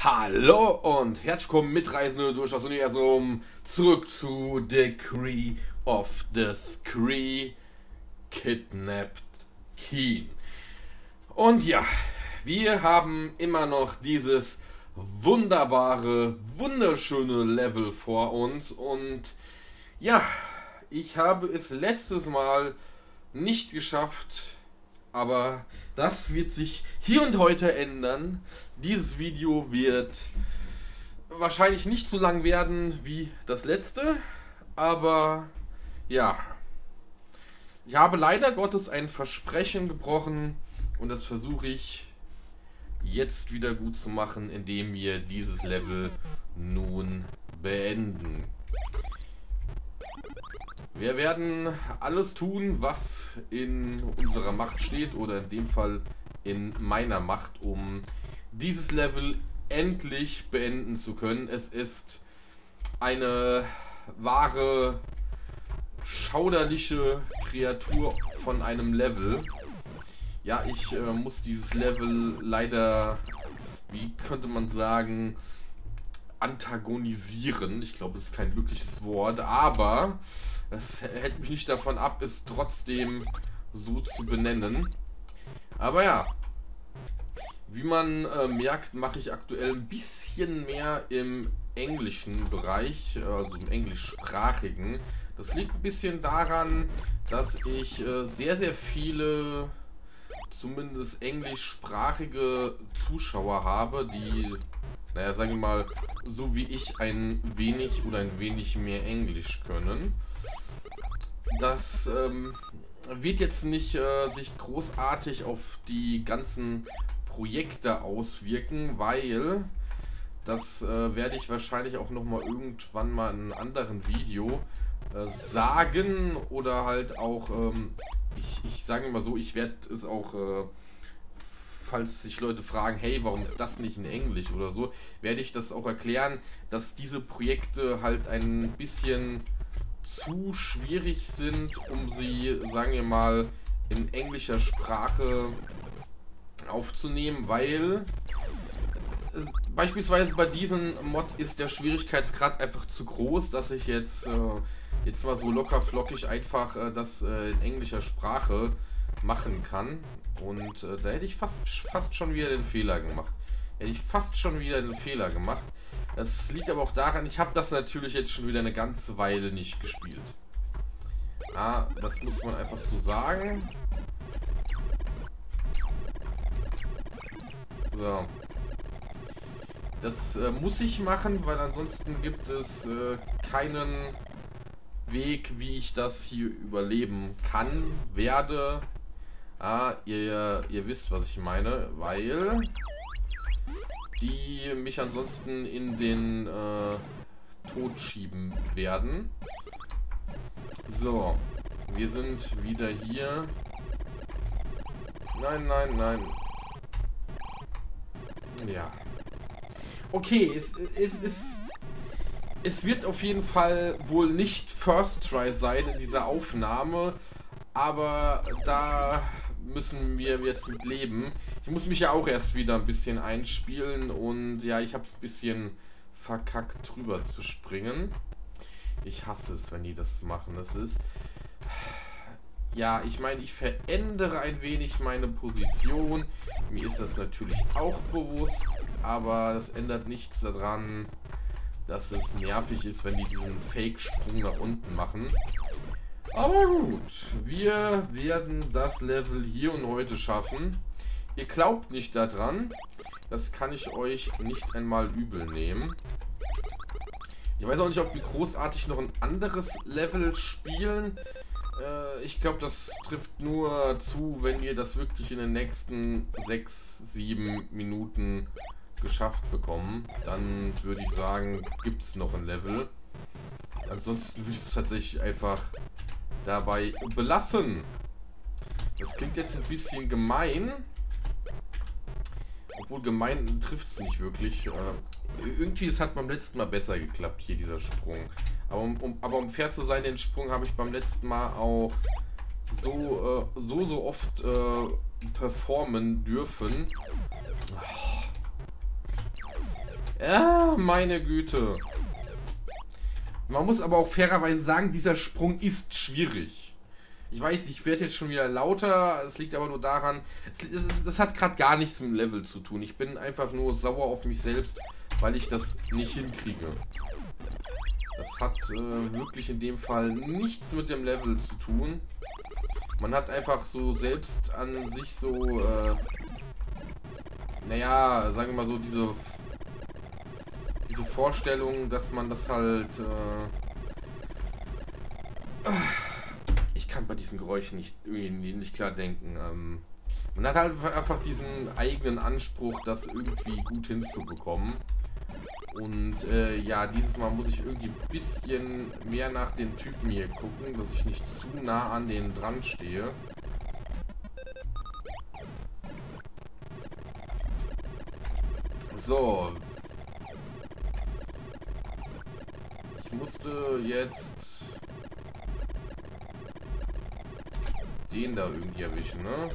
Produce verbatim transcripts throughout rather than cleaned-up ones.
Hallo und herzlich willkommen Mitreisende durch das Universum zurück zu Decree of the Scree Kidnapped Keen. Und ja, wir haben immer noch dieses wunderbare, wunderschöne Level vor uns und ja, ich habe es letztes Mal nicht geschafft, aber das wird sich hier und heute ändern. Dieses Video wird wahrscheinlich nicht so lang werden wie das letzte, aber ja, ich habe leider Gottes ein Versprechen gebrochen und das versuche ich jetzt wieder gut zu machen, indem wir dieses Level nun beenden. Wir werden alles tun, was in unserer Macht steht, oder in dem Fall in meiner Macht, um dieses Level endlich beenden zu können. Es ist eine wahre, schauderliche Kreatur von einem Level. Ja, ich äh, muss dieses Level leider, wie könnte man sagen, antagonisieren. Ich glaube, es ist kein wirkliches Wort, aber das hält mich nicht davon ab, es trotzdem so zu benennen. Aber ja, wie man äh, merkt, mache ich aktuell ein bisschen mehr im englischen Bereich, also im englischsprachigen. Das liegt ein bisschen daran, dass ich äh, sehr, sehr viele, zumindest englischsprachige Zuschauer habe, die, naja, sagen wir mal, so wie ich ein wenig oder ein wenig mehr Englisch können. Das ähm, wird jetzt nicht äh, sich großartig auf die ganzen Projekte auswirken, weil das äh, werde ich wahrscheinlich auch noch mal irgendwann mal in einem anderen Video äh, sagen, oder halt auch, ähm, ich, ich sage mal so, ich werde es auch, äh, falls sich Leute fragen, hey, warum ist das nicht in Englisch oder so, werde ich das auch erklären, dass diese Projekte halt ein bisschen zu schwierig sind, um sie, sagen wir mal, in englischer Sprache aufzunehmen, weil es, beispielsweise bei diesem Mod ist der Schwierigkeitsgrad einfach zu groß, dass ich jetzt äh, jetzt mal so locker flockig einfach äh, das äh, in englischer Sprache machen kann. Und äh, da hätte ich fast, fast schon wieder den Fehler gemacht. Hätte ich fast schon wieder den Fehler gemacht. Das liegt aber auch daran, ich habe das natürlich jetzt schon wieder eine ganze Weile nicht gespielt. Ah, das muss man einfach so sagen. So. Das äh, muss ich machen, weil ansonsten gibt es äh, keinen Weg, wie ich das hier überleben kann, werde. Ah, ihr, ihr wisst, was ich meine, weil die mich ansonsten in den äh, Tod schieben werden. So, wir sind wieder hier. Nein, nein, nein. Ja. Okay, es, es, es, es wird auf jeden Fall wohl nicht First Try sein in dieser Aufnahme, aber da müssen wir jetzt mit leben. Ich muss mich ja auch erst wieder ein bisschen einspielen und ja, ich habe es ein bisschen verkackt, drüber zu springen. Ich hasse es, wenn die das machen. Das ist... Ja, ich meine, ich verändere ein wenig meine Position. Mir ist das natürlich auch bewusst, aber das ändert nichts daran, dass es nervig ist, wenn die diesen Fake-Sprung nach unten machen. Aber gut, wir werden das Level hier und heute schaffen. Ihr glaubt nicht daran, das kann ich euch nicht einmal übel nehmen. Ich weiß auch nicht, ob wir großartig noch ein anderes Level spielen. Äh, ich glaube, das trifft nur zu, wenn wir das wirklich in den nächsten sechs, sieben Minuten geschafft bekommen. Dann würde ich sagen, gibt es noch ein Level. Ansonsten würde ich es tatsächlich einfach dabei belassen. Das klingt jetzt ein bisschen gemein. Obwohl gemein trifft es nicht wirklich. Äh, irgendwie, es hat beim letzten Mal besser geklappt, hier dieser Sprung. Aber um, um, aber um fair zu sein, den Sprung habe ich beim letzten Mal auch so, äh, so, so oft äh, performen dürfen. Ja, meine Güte. Man muss aber auch fairerweise sagen, dieser Sprung ist schwierig. Ich weiß, ich werde jetzt schon wieder lauter. Es liegt aber nur daran, das hat gerade gar nichts mit dem Level zu tun. Ich bin einfach nur sauer auf mich selbst, weil ich das nicht hinkriege. Das hat äh, wirklich in dem Fall nichts mit dem Level zu tun. Man hat einfach so selbst an sich so, äh, naja, sagen wir mal so, diese, diese Vorstellung, dass man das halt, äh, ich kann bei diesen Geräuschen nicht, irgendwie nicht klar denken. Ähm, man hat halt einfach diesen eigenen Anspruch, das irgendwie gut hinzubekommen. Und äh, ja, dieses Mal muss ich irgendwie ein bisschen mehr nach den Typen hier gucken, dass ich nicht zu nah an denen dran stehe. So. Ich musste jetzt den da irgendwie erwischen, ne?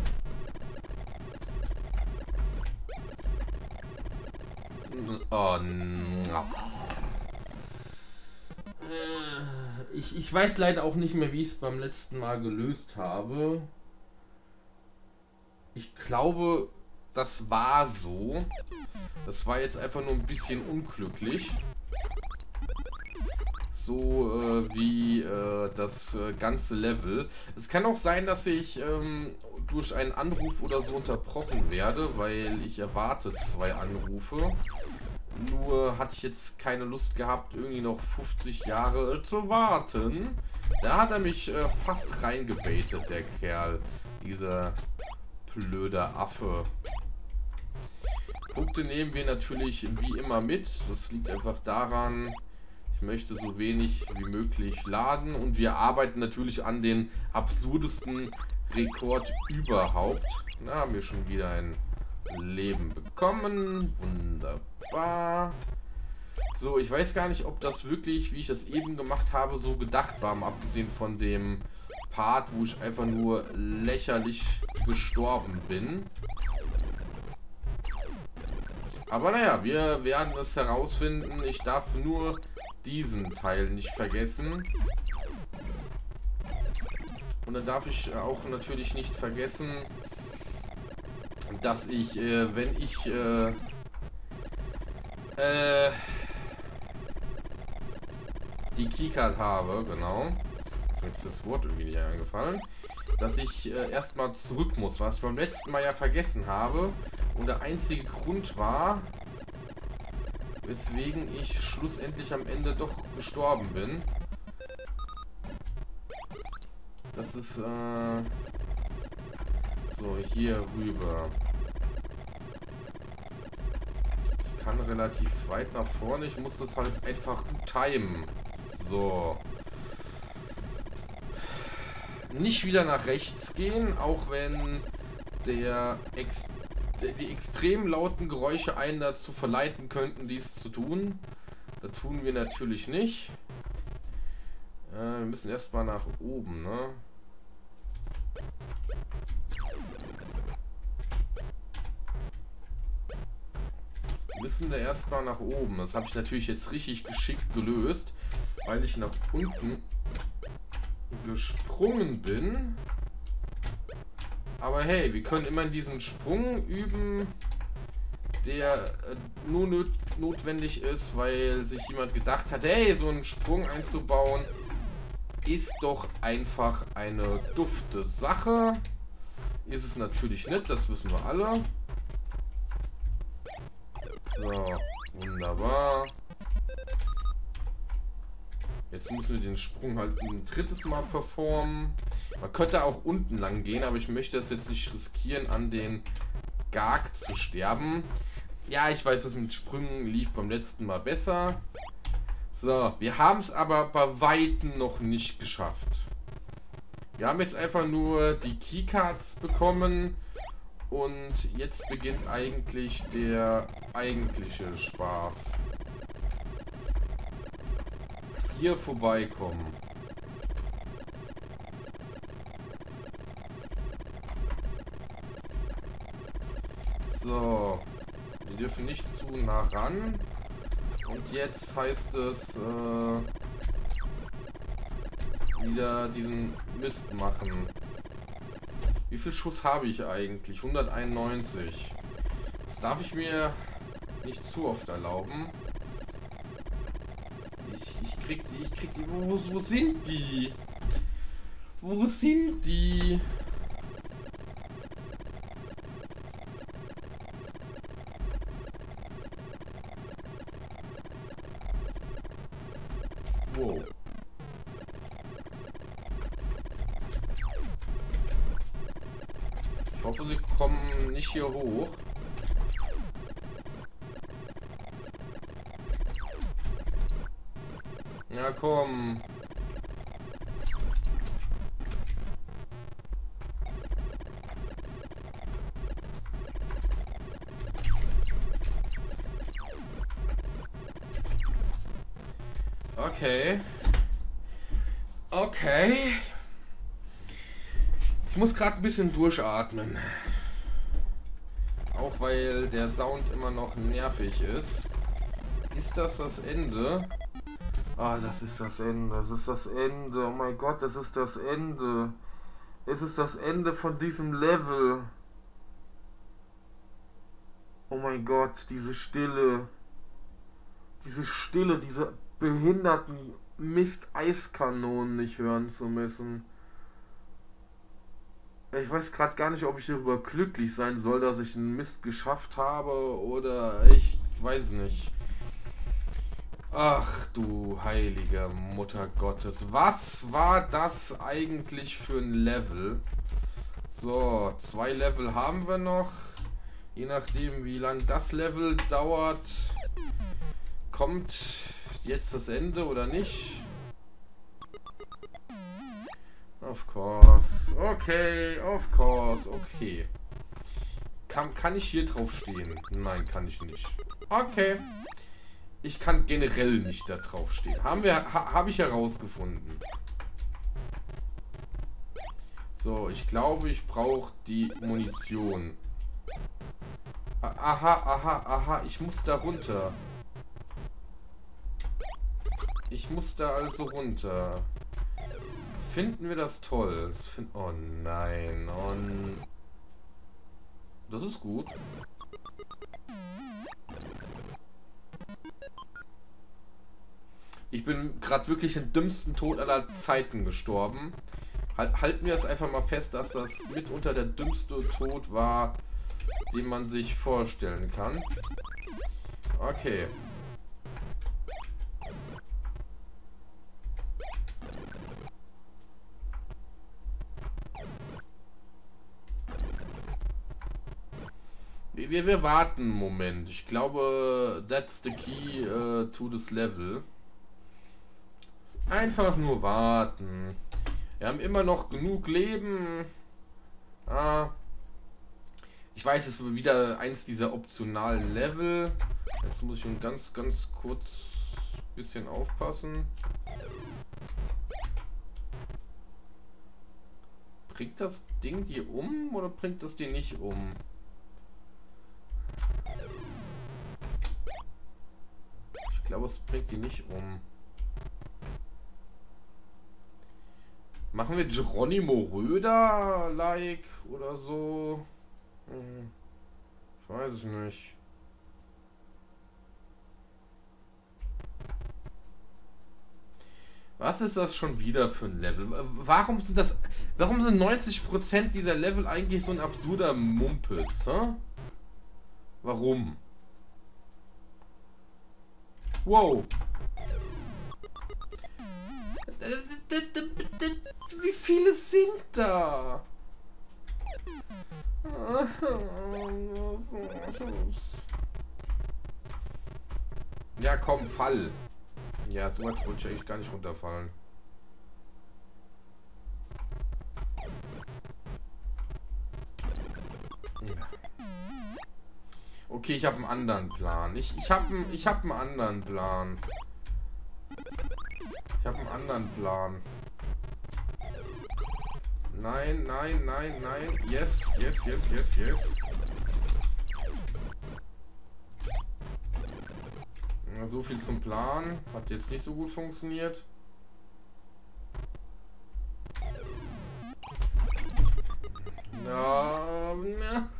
Oh, no. ich, ich weiß leider auch nicht mehr, wie ich es beim letzten Mal gelöst habe. Ich glaube, das war so. Das war jetzt einfach nur ein bisschen unglücklich. So äh, wie äh, das äh, ganze Level. Es kann auch sein, dass ich ähm, durch einen Anruf oder so unterbrochen werde, weil ich erwarte zwei Anrufe. Nur hatte ich jetzt keine Lust gehabt, irgendwie noch fünfzig Jahre zu warten. Da hat er mich äh, fast reingebaitet, der Kerl. Dieser blöde Affe. Punkte nehmen wir natürlich wie immer mit. Das liegt einfach daran, ich möchte so wenig wie möglich laden. Und wir arbeiten natürlich an den absurdesten Rekord überhaupt. Da haben wir schon wieder ein Leben bekommen. Wunderbar. So, ich weiß gar nicht, ob das wirklich, wie ich das eben gemacht habe, so gedacht war. Mal abgesehen von dem Part, wo ich einfach nur lächerlich gestorben bin. Aber naja, wir werden es herausfinden. Ich darf nur diesen Teil nicht vergessen. Und dann darf ich auch natürlich nicht vergessen, dass ich, äh, wenn ich, äh, äh, die Keycard habe, genau, ist mir jetzt das Wort irgendwie nicht eingefallen, dass ich äh, erstmal zurück muss, was ich beim letzten Mal ja vergessen habe und der einzige Grund war, weswegen ich schlussendlich am Ende doch gestorben bin. Das ist, äh, so, hier rüber. Ich kann relativ weit nach vorne. Ich muss das halt einfach gut timen. So. Nicht wieder nach rechts gehen, auch wenn der Ex der, die extrem lauten Geräusche einen dazu verleiten könnten, dies zu tun. Das tun wir natürlich nicht. Äh, wir müssen erstmal nach oben, ne? Müssen da erstmal nach oben. Das habe ich natürlich jetzt richtig geschickt gelöst, weil ich nach unten gesprungen bin. Aber hey, wir können immer diesen Sprung üben, der äh, nur not notwendig ist, weil sich jemand gedacht hat, hey, so einen Sprung einzubauen, ist doch einfach eine dufte Sache. Ist es natürlich nicht, das wissen wir alle. So, wunderbar. Jetzt müssen wir den Sprung halt ein drittes Mal performen. Man könnte auch unten lang gehen, aber ich möchte es jetzt nicht riskieren, an den Garg zu sterben. Ja, ich weiß, das mit Sprüngen lief beim letzten Mal besser. So, wir haben es aber bei Weitem noch nicht geschafft. Wir haben jetzt einfach nur die Keycards bekommen. Und jetzt beginnt eigentlich der eigentliche Spaß. Hier vorbeikommen. So. Wir dürfen nicht zu nah ran. Und jetzt heißt es äh, wieder diesen Mist machen. Wie viel Schuss habe ich eigentlich? hunderteinundneunzig. Das darf ich mir nicht zu oft erlauben. Ich, ich krieg die, ich krieg die. Wo, wo sind die? Wo sind die? Wow. Ich hoffe, sie kommen nicht hier hoch. Ja, komm. Okay. Okay. Ich muss gerade ein bisschen durchatmen. Auch weil der Sound immer noch nervig ist. Ist das das Ende? Ah, das ist das Ende. Das ist das Ende. Oh mein Gott, das ist das Ende. Es ist das Ende von diesem Level. Oh mein Gott, diese Stille. Diese Stille, diese behinderten Mist-Eiskanonen nicht hören zu müssen. Ich weiß gerade gar nicht, ob ich darüber glücklich sein soll, dass ich einen Mist geschafft habe oder ich weiß nicht. Ach du heilige Mutter Gottes. Was war das eigentlich für ein Level? So, zwei Level haben wir noch. Je nachdem, wie lang das Level dauert, kommt jetzt das Ende oder nicht. Of course. Okay, of course. Okay. Kann, kann ich hier drauf stehen? Nein, kann ich nicht. Okay. Ich kann generell nicht da drauf stehen. Haben wir, ha, habe ich herausgefunden. So, ich glaube, ich brauche die Munition. Aha, aha, aha. Ich muss da runter. Ich muss da also runter. Finden wir das toll? Das find, oh nein. Oh, das ist gut. Ich bin gerade wirklich den dümmsten Tod aller Zeiten gestorben. Halt, halten wir es einfach mal fest, dass das mitunter der dümmste Tod war, den man sich vorstellen kann. Okay. Wir, wir warten einen Moment. Ich glaube, that's the key uh, to this level. Einfach nur warten. Wir haben immer noch genug Leben. Ah. Ich weiß, es ist wieder eins dieser optionalen Level. Jetzt muss ich schon ganz, ganz kurz ein bisschen aufpassen. Bringt das Ding die um oder bringt das die nicht um? Ich glaube, es bringt die nicht um. Machen wir Geronimo Röder like oder so? Hm. Ich weiß es nicht. Was ist das schon wieder für ein Level? Warum sind das... Warum sind neunzig Prozent dieser Level eigentlich so ein absurder Mumpitz? Hä? Warum? Wow. Wie viele sind da? Ja, komm, fall. Ja, so weit wollte ich eigentlich gar nicht runterfallen. Okay, ich habe einen anderen Plan. Ich, ich habe ich hab einen anderen Plan. Ich habe einen anderen Plan. Nein, nein, nein, nein. Yes, yes, yes, yes, yes. Ja, so viel zum Plan. Hat jetzt nicht so gut funktioniert. Ja, ja.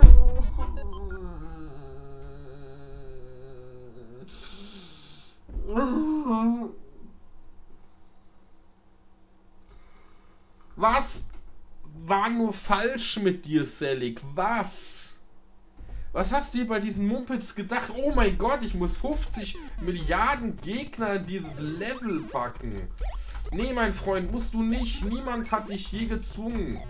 Was war nur falsch mit dir, Selig? Was? Was hast du dir bei diesen Mumpets gedacht? Oh mein Gott, ich muss fünfzig Milliarden Gegner in dieses Level packen. Nee, mein Freund, musst du nicht. Niemand hat dich je gezwungen.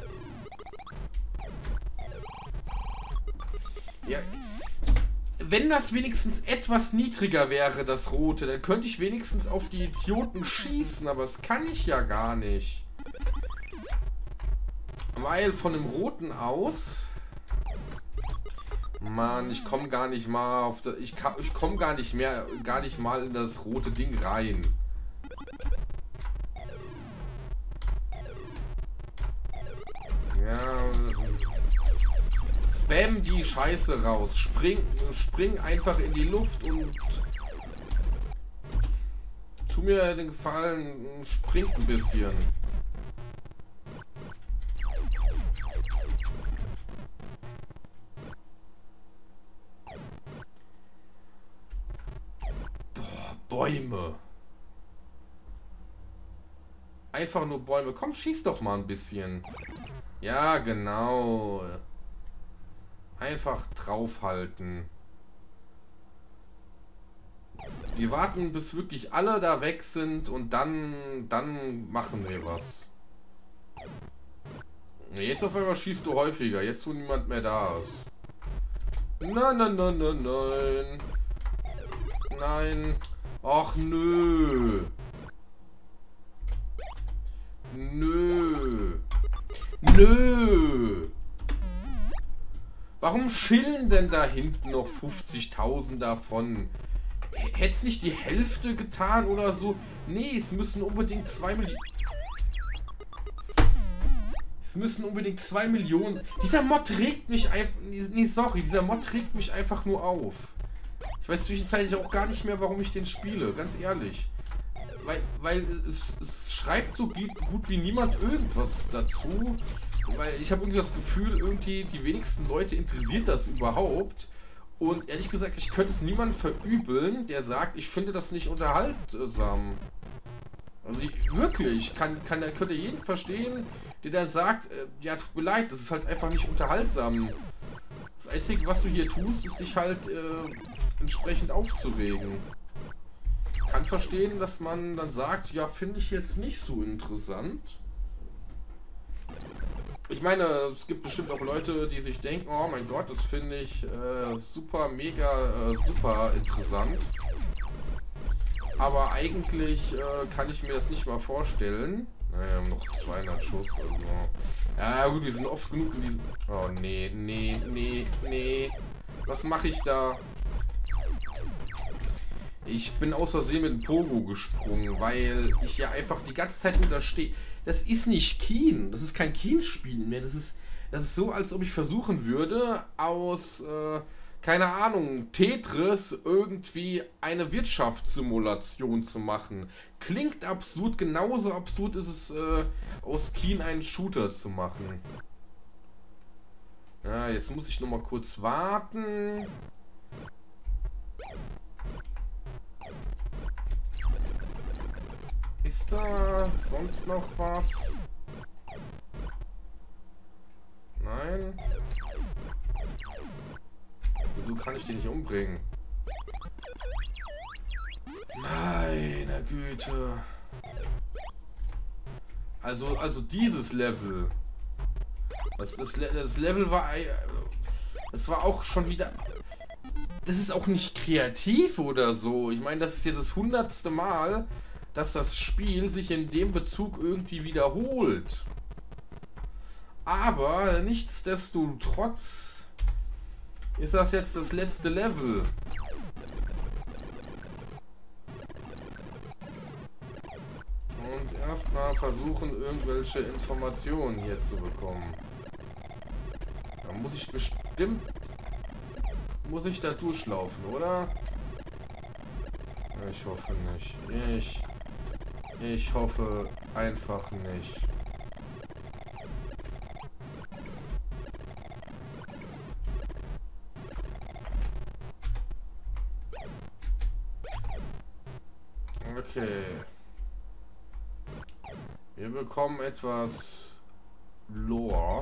Ja, wenn das wenigstens etwas niedriger wäre, das Rote, dann könnte ich wenigstens auf die Idioten schießen, aber das kann ich ja gar nicht. Weil von dem Roten aus... Mann, ich komme gar nicht mal auf das... Ich, ich komme gar nicht mehr, gar nicht mal in das rote Ding rein. Ja... Spam die Scheiße raus. Spring, spring einfach in die Luft und tu mir den Gefallen, spring ein bisschen. Boah, Bäume. Einfach nur Bäume. Komm, schieß doch mal ein bisschen. Ja, genau. Einfach draufhalten. Wir warten, bis wirklich alle da weg sind und dann, dann machen wir was. Jetzt auf einmal schießt du häufiger, jetzt wo niemand mehr da ist. Nein, nein, nein, nein, nein. Nein. Ach, nö. Nö. Nö. Warum schillen denn da hinten noch fünfzigtausend davon? Hätte es nicht die Hälfte getan oder so? Nee, es müssen unbedingt zwei Millionen... Es müssen unbedingt zwei Millionen... Dieser Mod regt mich einfach... Nee, sorry, dieser Mod regt mich einfach nur auf. Ich weiß zwischenzeitlich auch gar nicht mehr, warum ich den spiele, ganz ehrlich. Weil, weil es, es schreibt so gut wie niemand irgendwas dazu. Weil ich habe irgendwie das Gefühl, irgendwie die wenigsten Leute interessiert das überhaupt. Und ehrlich gesagt, ich könnte es niemandem verübeln, der sagt, ich finde das nicht unterhaltsam. Also ich, wirklich, kann, kann, könnte jeden verstehen, der dann sagt, äh, ja, tut mir leid, das ist halt einfach nicht unterhaltsam. Das Einzige, was du hier tust, ist dich halt äh, entsprechend aufzuregen. Ich kann verstehen, dass man dann sagt, ja, finde ich jetzt nicht so interessant. Ich meine, es gibt bestimmt auch Leute, die sich denken, oh mein Gott, das finde ich äh, super, mega, äh, super interessant. Aber eigentlich äh, kann ich mir das nicht mal vorstellen. Naja, wir haben noch zweihundert Schuss. Also. Ja gut, wir sind oft genug in diesem... Oh nee, nee, nee, nee. Was mache ich da? Ich bin aus Versehen mit dem Pogo gesprungen, weil ich ja einfach die ganze Zeit unterstehe. Das ist nicht Keen. Das ist kein Keen-Spiel mehr. Das ist, das ist so, als ob ich versuchen würde, aus, äh, keine Ahnung, Tetris irgendwie eine Wirtschaftssimulation zu machen. Klingt absurd. Genauso absurd ist es, äh, aus Keen einen Shooter zu machen. Ja, jetzt muss ich noch mal kurz warten. Ist da sonst noch was? Nein. Wieso kann ich den nicht umbringen? Meine Güte. Also, also dieses Level. Das, das, das Level war... Das war auch schon wieder... Das ist auch nicht kreativ oder so. Ich meine, das ist jetzt das hundertste Mal, dass das Spiel sich in dem Bezug irgendwie wiederholt. Aber nichtsdestotrotz ist das jetzt das letzte Level. Und erstmal versuchen, irgendwelche Informationen hier zu bekommen. Da muss ich bestimmt... Muss ich da durchlaufen, oder? Ich hoffe nicht. Ich... Ich hoffe einfach nicht. Okay. Wir bekommen etwas Lore.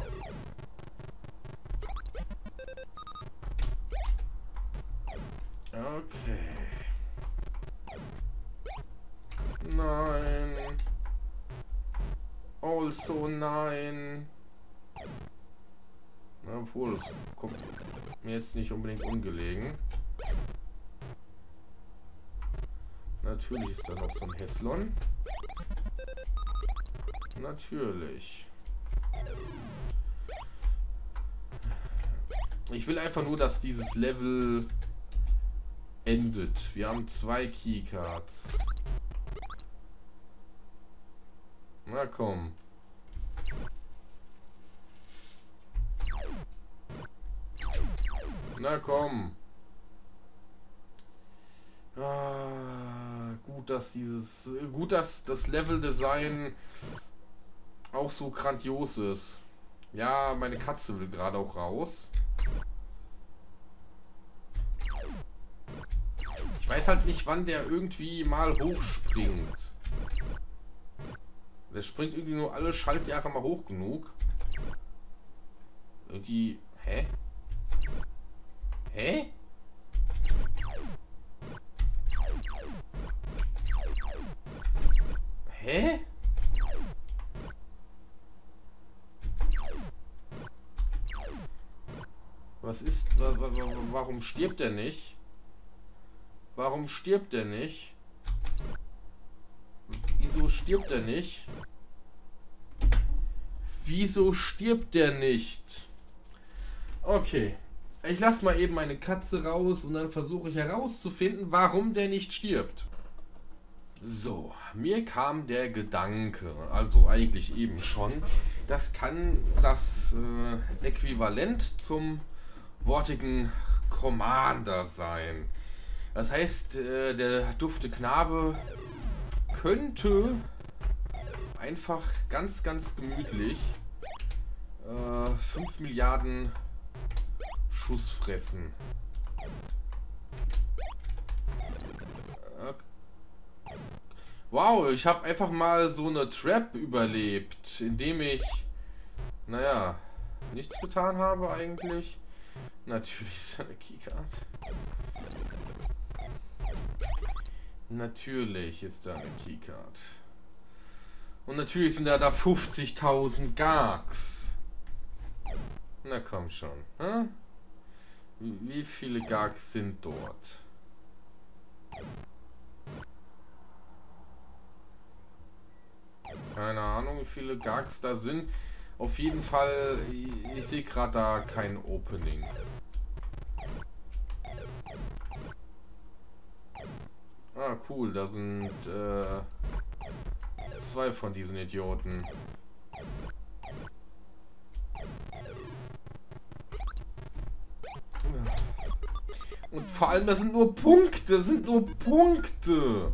Okay. Nein. Also nein. Obwohl, es kommt mir jetzt nicht unbedingt ungelegen. Natürlich ist da noch so ein Heslon. Natürlich. Ich will einfach nur, dass dieses Level endet. Wir haben zwei Keycards. Na komm. Na komm. Ah, gut, dass dieses, gut, dass das Level-Design auch so grandios ist. Ja, meine Katze will gerade auch raus. Ich weiß halt nicht, wann der irgendwie mal hochspringt. Der springt irgendwie nur alle Schaltjahre mal hoch genug. Irgendwie... Hä? Hä? Hä? Was ist... Warum stirbt er nicht? Warum stirbt er nicht? Wieso stirbt er nicht? Wieso stirbt er nicht? Okay. Ich lasse mal eben meine Katze raus und dann versuche ich herauszufinden, warum der nicht stirbt. So, mir kam der Gedanke, also eigentlich eben schon, das kann das äh, Äquivalent zum wortigen Commander sein. Das heißt, äh, der dufte Knabe könnte einfach ganz, ganz gemütlich äh, fünf Milliarden Schuss fressen. Äh, wow, ich habe einfach mal so eine Trap überlebt, indem ich, naja, nichts getan habe eigentlich. Natürlich ist eine Keycard. Natürlich ist da eine Keycard. Und natürlich sind da da fünfzigtausend Garks. Na komm schon. Hm? Wie viele Garks sind dort? Keine Ahnung, wie viele Garks da sind. Auf jeden Fall, ich, ich sehe gerade da kein Opening. Ah, cool, da sind äh, zwei von diesen Idioten. Und vor allem, das sind nur Punkte, das sind nur Punkte.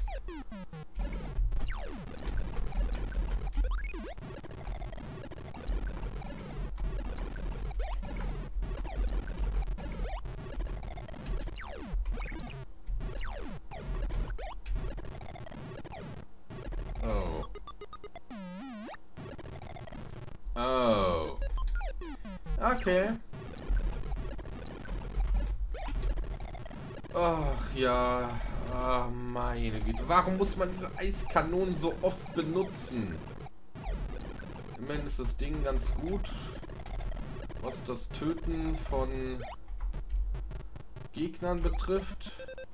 Oh. Oh. Okay. Ach ja. Ah, meine Güte. Warum muss man diese Eiskanonen so oft benutzen? Immerhin ist das Ding ganz gut, was das Töten von Gegnern betrifft.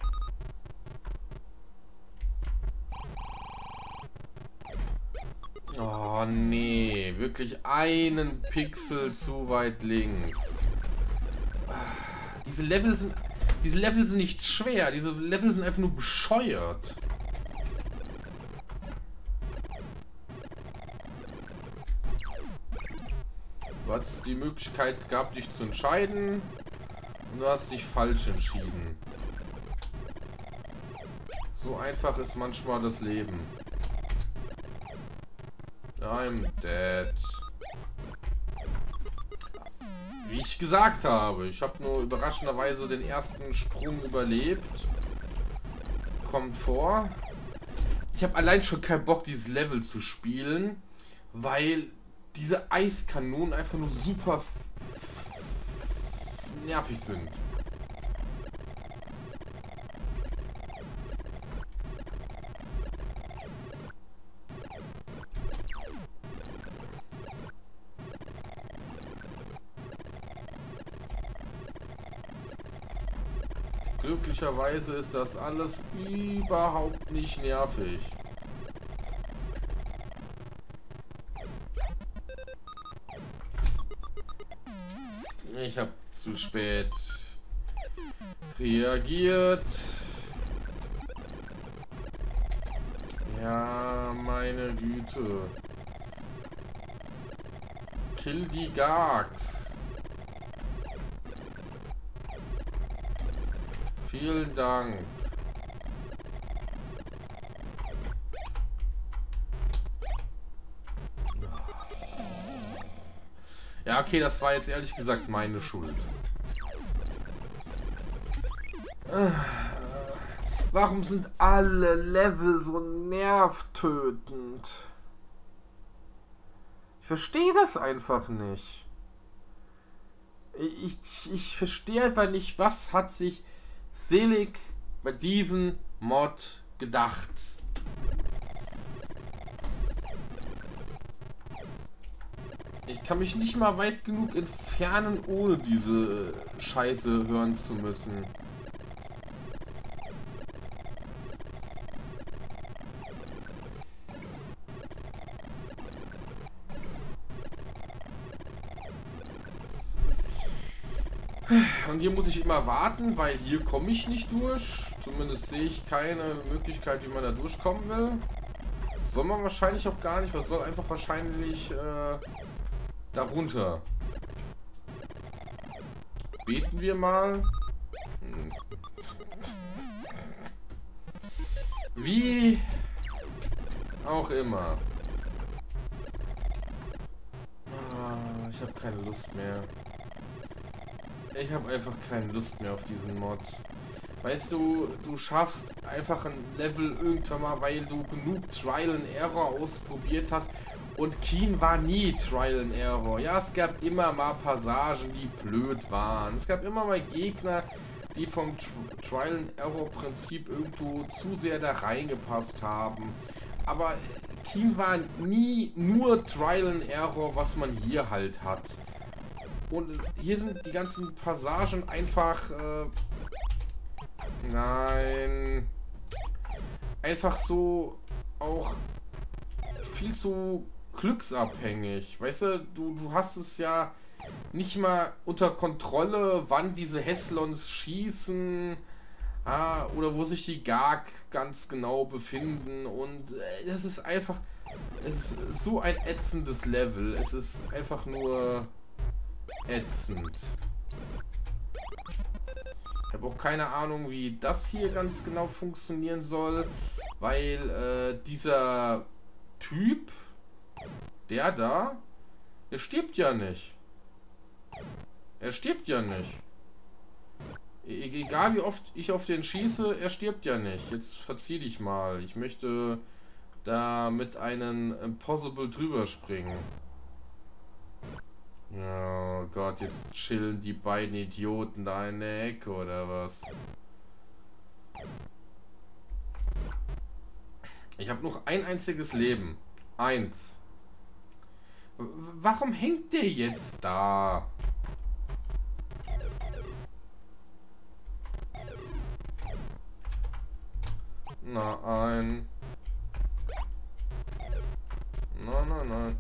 Oh nee, wirklich einen Pixel zu weit links. Diese Level sind, diese Level sind nicht schwer, diese Level sind einfach nur bescheuert. Du hast die Möglichkeit gehabt, dich zu entscheiden und du hast dich falsch entschieden. So einfach ist manchmal das Leben. I'm dead. Wie ich gesagt habe, ich habe nur überraschenderweise den ersten Sprung überlebt. Kommt vor. Ich habe allein schon keinen Bock, dieses Level zu spielen, weil diese Eiskanonen einfach nur super nervig sind. Glücklicherweise ist das alles überhaupt nicht nervig. Ich habe zu spät reagiert. Ja, meine Güte. Kill die Garks. Vielen Dank. Ja, okay, das war jetzt ehrlich gesagt meine Schuld. Warum sind alle Level so nervtötend? Ich verstehe das einfach nicht. Ich, ich verstehe einfach nicht, was hat sich Selig bei diesem Mod gedacht. Ich kann mich nicht mal weit genug entfernen, ohne diese Scheiße hören zu müssen. Und hier muss ich immer warten, weil hier komme ich nicht durch. Zumindest sehe ich keine Möglichkeit, wie man da durchkommen will. Soll man wahrscheinlich auch gar nicht. Was soll einfach wahrscheinlich äh, darunter. Beten wir mal. Hm. Wie auch immer. Ah, ich habe keine Lust mehr. Ich habe einfach keine Lust mehr auf diesen Mod. Weißt du, du schaffst einfach ein Level irgendwann mal, weil du genug Trial and Error ausprobiert hast. Und Keen war nie Trial and Error. Ja, es gab immer mal Passagen, die blöd waren. Es gab immer mal Gegner, die vom Trial and Error Prinzip irgendwo zu sehr da reingepasst haben. Aber Keen war nie nur Trial and Error, was man hier halt hat. Und hier sind die ganzen Passagen einfach... Äh, nein. Einfach so auch viel zu glücksabhängig. Weißt du, du, du hast es ja nicht mal unter Kontrolle, wann diese Heslons schießen. Ah, oder wo sich die Gark ganz genau befinden. Und äh, das ist einfach... Es ist so ein ätzendes Level. Es ist einfach nur... ätzend. Ich habe auch keine Ahnung, wie das hier ganz genau funktionieren soll, weil äh, dieser Typ, der da, der stirbt ja nicht. Er stirbt ja nicht. E egal wie oft ich auf den schieße, er stirbt ja nicht. Jetzt verzieh dich mal. Ich möchte da mit einem Impossible drüber springen. Oh Gott, jetzt chillen die beiden Idioten da in der Ecke, oder was? Ich habe noch ein einziges Leben. Eins. W- Warum hängt der jetzt da? Nein. Nein, nein, nein.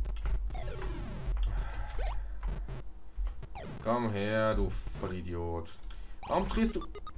Komm her, du Vollidiot. Warum drehst du...